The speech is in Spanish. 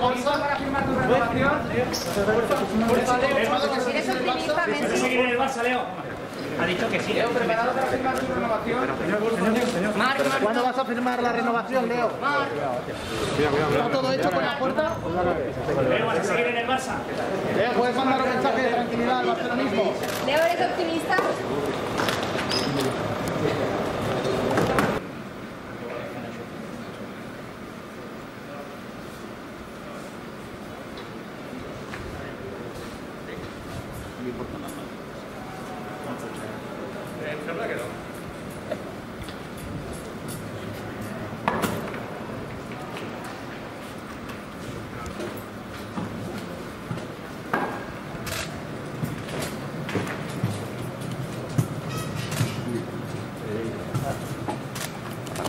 bolsa para firmar tu renovación. Si eres optimista, ¿Vas a seguir en el Barça, Leo? Ha dicho que sí. Leo, ¿preparado para firmar tu renovación? ¿Cuándo vas a firmar la renovación, Leo? ¿Está todo hecho con la puerta? Leo, ¿vas a seguir en el Barça? Leo, ¿puedes mandar un mensaje de tranquilidad al barcelonismo? Leo, ¿eres optimista?